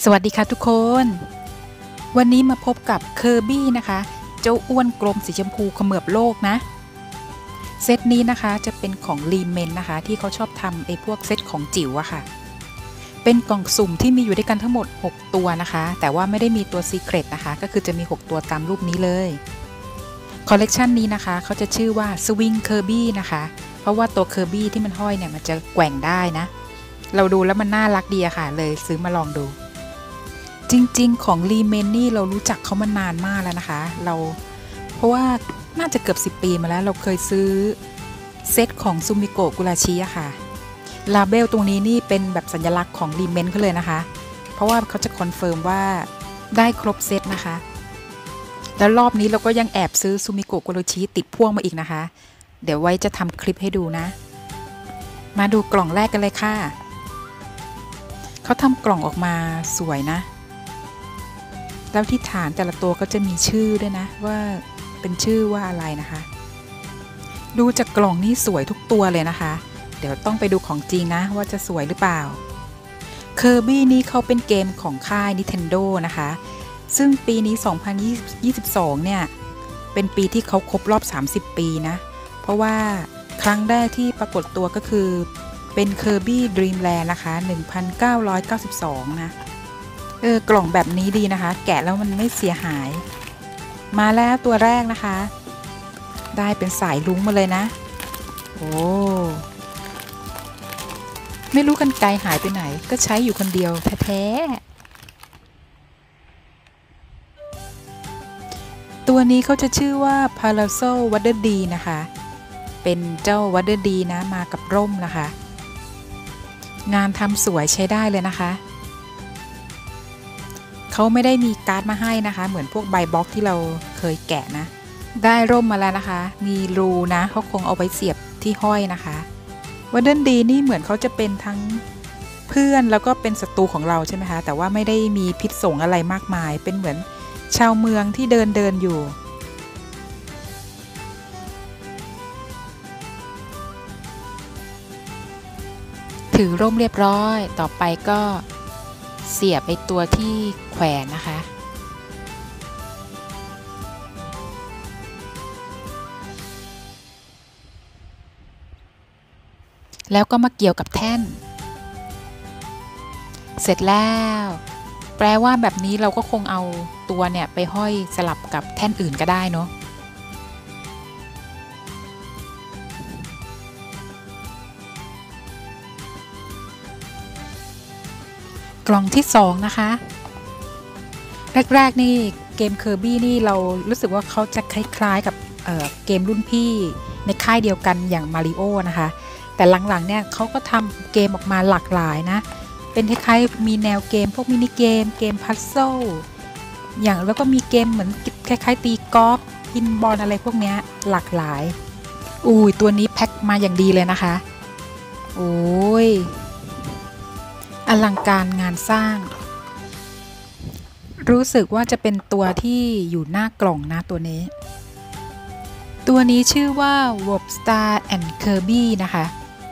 สวัสดีค่ะทุกคนวันนี้มาพบกับเคอร์บี้นะคะเจ้าอ้วนกลมสีชมพูเขมือบโลกนะเซตนี้นะคะจะเป็นของลีเมนนะคะที่เขาชอบทำพวกเซตของจิ๋วอะค่ะเป็นกล่องสุ่มที่มีอยู่ด้วยกันทั้งหมด6ตัวนะคะแต่ว่าไม่ได้มีตัวซีเครตนะคะก็คือจะมี6ตัวตามรูปนี้เลยคอลเลกชันนี้นะคะเขาจะชื่อว่าสวิงเคอร์บี้นะคะเพราะว่าตัวเคอร์บี้ที่มันห้อยเนี่ยมันจะแกว่งได้นะเราดูแล้วมันน่ารักดีอะค่ะเลยซื้อมาลองดูจริงๆของลีเมนนี่เรารู้จักเขามานานมากแล้วนะคะเพราะว่าน่าจะเกือบ10 ปีมาแล้วเราเคยซื้อเซตของซูมิโกะกุราชิอะค่ะลาเบลตรงนี้นี่เป็นแบบสัญลักษณ์ของลีเมนเขาเลยนะคะเพราะว่าเขาจะคอนเฟิร์มว่าได้ครบเซตนะคะแล้วรอบนี้เราก็ยังแอบซื้อซูมิโกะกุราชิติดพ่วงมาอีกนะคะเดี๋ยวไว้จะทำคลิปให้ดูนะมาดูกล่องแรกกันเลยค่ะเขาทำกล่องออกมาสวยนะแล้วที่ฐานแต่ละตัวก็จะมีชื่อด้วยนะว่าเป็นชื่อว่าอะไรนะคะดูจากกล่องนี่สวยทุกตัวเลยนะคะเดี๋ยวต้องไปดูของจริงนะว่าจะสวยหรือเปล่า Kirby นี่เขาเป็นเกมของค่าย Nintendo นะคะซึ่งปีนี้2022เนี่ยเป็นปีที่เขาครบรอบ30 ปีนะเพราะว่าครั้งแรกที่ปรากฏตัวก็คือเป็น Kirby Dream Land นะคะ1992นะกล่องแบบนี้ดีนะคะแกะแล้วมันไม่เสียหายมาแล้วตัวแรกนะคะได้เป็นสายลุ้งมาเลยนะโอ้ไม่รู้กรรไกรหายไปไหนก็ใช้อยู่คนเดียวแท้ๆตัวนี้เขาจะชื่อว่า Palazzo Water D นะคะเป็นเจ้า Water D นะมากับร่มนะคะงานทำสวยใช้ได้เลยนะคะเขาไม่ได้มีการ์ดมาให้นะคะเหมือนพวกใบบล็อกที่เราเคยแกะนะได้ร่มมาแล้วนะคะมีรูนะเขาคงเอาไปเสียบที่ห้อยนะคะวันเดนดีนี่เหมือนเขาจะเป็นทั้งเพื่อนแล้วก็เป็นศัตรูของเราใช่ไหมคะแต่ว่าไม่ได้มีพิษสงอะไรมากมายเป็นเหมือนชาวเมืองที่เดินอยู่ถือร่มเรียบร้อยต่อไปก็เสียบตัวที่แขวนนะคะแล้วก็มาเกี่ยวกับแท่นเสร็จแล้วแปลว่าแบบนี้เราก็คงเอาตัวเนี่ยไปห้อยสลับกับแท่นอื่นก็ได้เนาะกล่องที่2นะคะแรกๆนี่เกม Kirby นี่เรารู้สึกว่าเขาจะคล้ายๆกับเกมรุ่นพี่ในค่ายเดียวกันอย่าง Mario นะคะแต่หลังๆเนี่ยเขาก็ทำเกมออกมาหลากหลายนะเป็นคล้ายๆมีแนวเกมพวกมินิเกมเกมพัซเซิลอย่างแล้วก็มีเกมเหมือนคล้ายๆตีกอล์ฟพินบอลอะไรพวกนี้หลากหลายตัวนี้แพ็คมาอย่างดีเลยนะคะโอ้ยอลังการงานสร้างรู้สึกว่าจะเป็นตัวที่อยู่หน้ากล่องนะตัวนี้ชื่อว่า Wobstar and Kirby นะคะ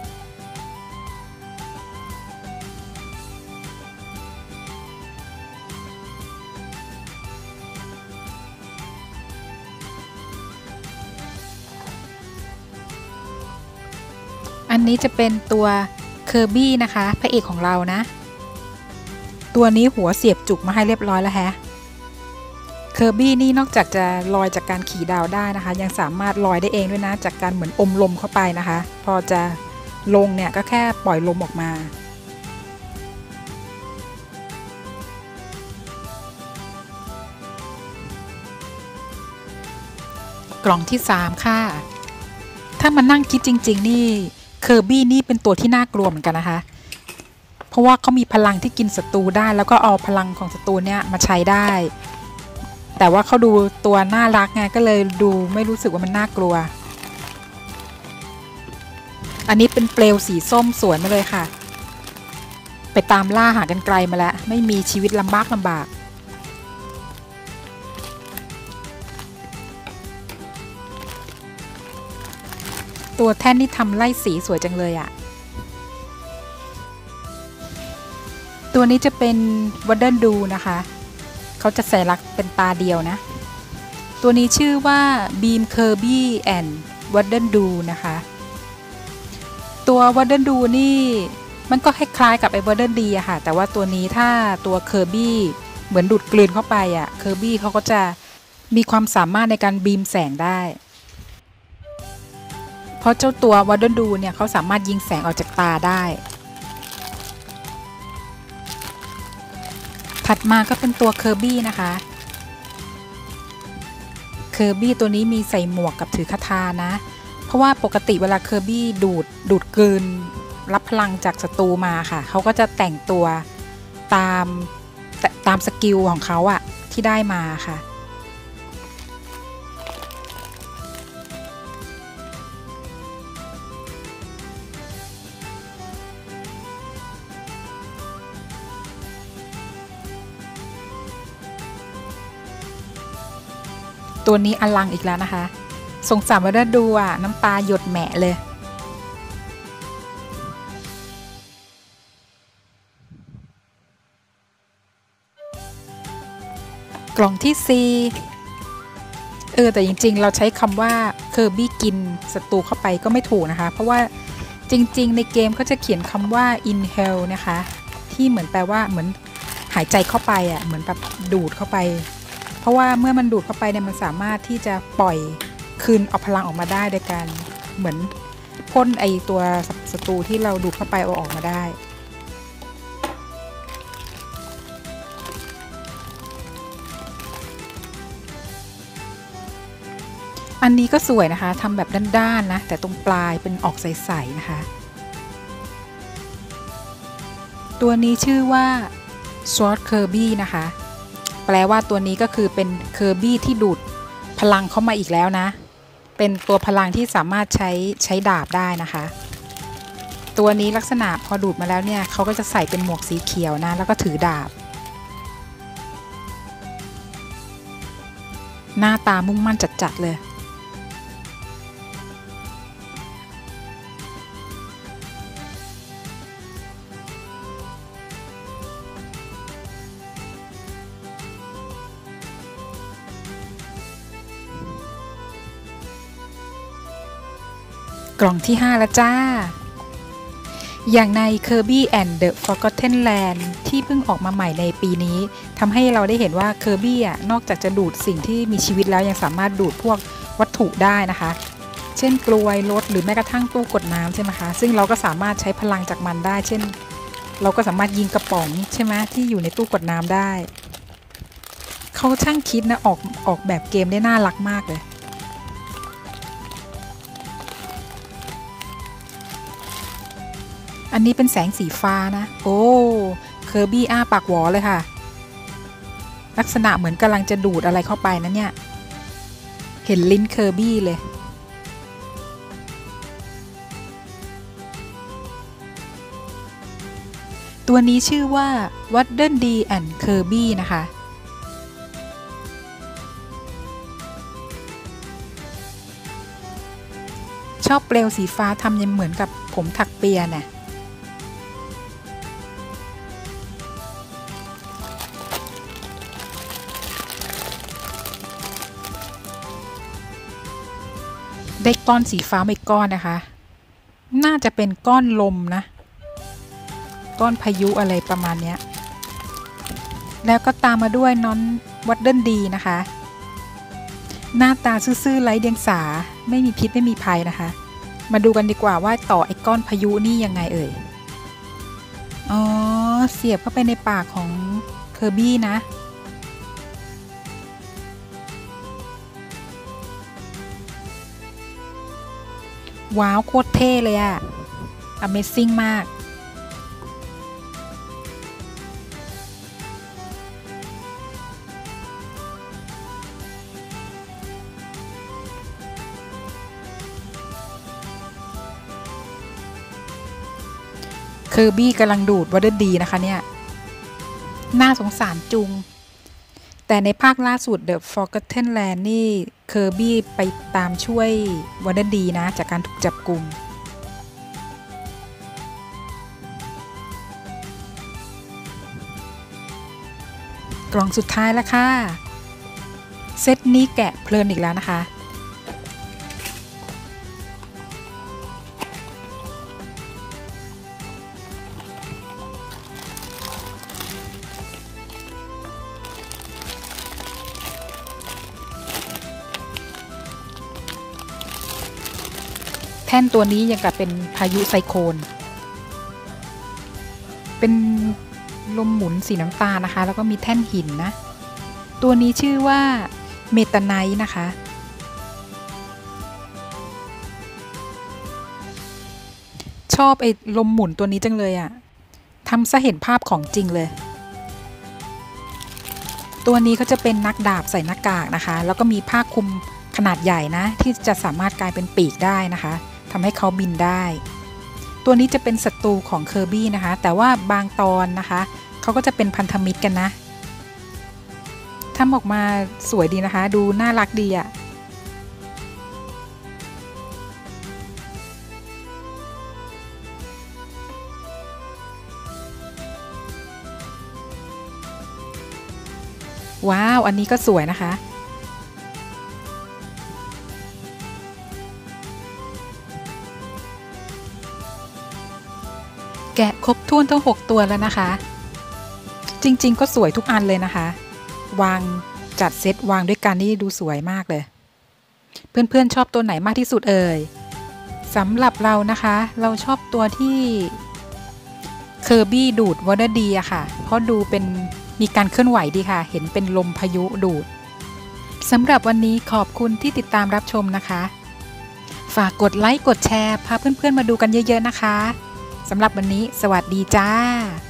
อันนี้จะเป็นตัว Kirby นะคะพระเอกของเรานะตัวนี้หัวเสียบจุกมาให้เรียบร้อยแล้วฮะเคอร์บี้นี่นอกจากจะลอยจากการขี่ดาวได้นะคะยังสามารถลอยได้เองด้วยนะจากการเหมือนอมลมเข้าไปนะคะพอจะลงเนี่ยก็แค่ปล่อยลมออกมากล่องที่3ค่ะถ้ามานั่งคิดจริงๆนี่เคอร์บี้นี่เป็นตัวที่น่ากลัวเหมือนกันนะคะเพราะว่าเขามีพลังที่กินศัตรูได้แล้วก็เอาพลังของศัตรูเนี่ยมาใช้ได้แต่ว่าเขาดูตัวน่ารักไงก็เลยดูไม่รู้สึกว่ามันน่ากลัวอันนี้เป็นเปลวสีส้มสวยมาเลยค่ะไปตามล่าหากันไกลมาแล้วไม่มีชีวิตลำบากตัวแท่นที่ทำไล่สีสวยจังเลยอะตัวนี้จะเป็นวัดเดิลดูนะคะเขาจะสัญลักษณ์เป็นตาเดียวนะตัวนี้ชื่อว่าบีมเคอร์บี้แอนด์วัดเดิลดูนะคะตัววัดเดิลดูนี่มันก็คล้ายๆกับไอ้วัดเดิลดีอะค่ะแต่ว่าตัวนี้ถ้าตัวเคอร์บี้เหมือนดูดกลืนเข้าไปอะเคอร์บี้เขาก็จะมีความสามารถในการบีมแสงได้เพราะเจ้าตัววัดเดิลดูเนี่ยเขาสามารถยิงแสงออกจากตาได้ถัดมาก็เป็นตัวเคอร์บี้นะคะเคอร์บี้ตัวนี้มีใส่หมวกกับถือคาถานะเพราะว่าปกติเวลาเคอร์บี้ดูดกลืนรับพลังจากศัตรูมาค่ะเขาก็จะแต่งตัวตามสกิลของเขาอะที่ได้มาค่ะตัวนี้อลังอีกแล้วนะคะสงสารวัดเดิลดูอะน้ำตาหยดแหมะเลยกล่องที่ C แต่จริงๆเราใช้คำว่าเคอร์บี้กินศัตรูเข้าไปก็ไม่ถูกนะคะเพราะว่าจริงๆในเกมเขาจะเขียนคำว่า inhale นะคะที่เหมือนแปลว่าเหมือนหายใจเข้าไปอ่ะเหมือนแบบดูดเข้าไปเพราะว่าเมื่อมันดูดเข้าไปเนี่ยมันสามารถที่จะปล่อยคืนเอาพลังออกมาได้โดยการเหมือนพ่นไอตัวศัตรูที่เราดูดเข้าไปเอาออกมาได้อันนี้ก็สวยนะคะทำแบบด้านๆนะแต่ตรงปลายเป็นออกใสๆนะคะตัวนี้ชื่อว่า Sword Kirby นะคะแปลว่าตัวนี้ก็คือเป็นเคอร์บี้ที่ดูดพลังเข้ามาอีกแล้วนะเป็นตัวพลังที่สามารถใช้ดาบได้นะคะตัวนี้ลักษณะพอดูดมาแล้วเนี่ยเขาก็จะใส่เป็นหมวกสีเขียวนะแล้วก็ถือดาบหน้าตามุ่งมั่นจัดๆเลยกล่องที่ 5 แล้วจ้าอย่างใน Kirby and the Forgotten Land ที่เพิ่งออกมาใหม่ในปีนี้ทำให้เราได้เห็นว่า Kirby นอกจากจะดูดสิ่งที่มีชีวิตแล้วยังสามารถดูดพวกวัตถุได้นะคะเช่นกลวยรถหรือแม้กระทั่งตู้กดน้ำใช่ไหมคะซึ่งเราก็สามารถใช้พลังจากมันได้เช่นเราก็สามารถยิงกระป๋องใช่ไหมที่อยู่ในตู้กดน้ำได้เขาช่างคิดนะออกแบบเกมได้น่ารักมากเลยอันนี้เป็นแสงสีฟ้านะโอ้เคอร์บี้อ้าปากหวอเลยค่ะลักษณะเหมือนกำลังจะดูดอะไรเข้าไปนะเนี่ยเห็นลิ้นเคอร์บี้เลยตัวนี้ชื่อว่า Waddle Dee and Kirby นะคะชอบเปลวสีฟ้าทำยังเหมือนกับผมถักเปียน่ะได้ก้อนสีฟ้าไม่ก้อนนะคะน่าจะเป็นก้อนลมนะก้อนพายุอะไรประมาณนี้แล้วก็ตามมาด้วยน้องวัดเดิลดีนะคะหน้าตาซื่อๆไร้เดียงสาไม่มีพิษไม่มีภัยนะคะมาดูกันดีกว่าว่าต่อไอ้ก้อนพายุนี่ยังไงเอ่ยอ๋อเสียบเข้าไปในปากของเคอร์บี้นะว้าวโคตรเท่เลยอะ Amazing มากเคอร์บี้กำลังดูดวัดเดิลดีนะคะเนี่ยน่าสงสารจุงแต่ในภาคล่าสุด The Forgotten Land นี่เคอร์บี้ไปตามช่วยวัดเดิลดีนะจากการถูกจับกุมกล่องสุดท้ายแล้วค่ะเซตนี้แกะเพลินอีกแล้วนะคะแท่นตัวนี้ยังกับเป็นพายุไซโคลนเป็นลมหมุนสีน้ำตาลนะคะแล้วก็มีแท่นหินนะตัวนี้ชื่อว่าเมตาไนท์นะคะชอบไอ้ลมหมุนตัวนี้จังเลยอะทำซะเห็นภาพของจริงเลยตัวนี้เขาจะเป็นนักดาบใส่หน้ากากนะคะแล้วก็มีผ้าคลุมขนาดใหญ่นะที่จะสามารถกลายเป็นปีกได้นะคะทำให้เขาบินได้ตัวนี้จะเป็นศัตรูของเคอร์บี้นะคะแต่ว่าบางตอนนะคะเขาก็จะเป็นพันธมิตรกันนะทำออกมาสวยดีนะคะดูน่ารักดีอะว้าวอันนี้ก็สวยนะคะแกะครบถ้วนทั้ง6ตัวแล้วนะคะจริงๆก็สวยทุกอันเลยนะคะวางจัดเซตวางด้วยกันนี่ดูสวยมากเลยเพื่อนๆชอบตัวไหนมากที่สุดเอ่ยสำหรับเรานะคะเราชอบตัวที่เคอร์บี้ดูดวอเตอร์ดีอะค่ะเพราะดูเป็นมีการเคลื่อนไหวดีค่ะเห็นเป็นลมพายุดูดสำหรับวันนี้ขอบคุณที่ติดตามรับชมนะคะฝากกดไลค์กดแชร์พาเพื่อนๆมาดูกันเยอะๆนะคะสำหรับวันนี้สวัสดีจ้า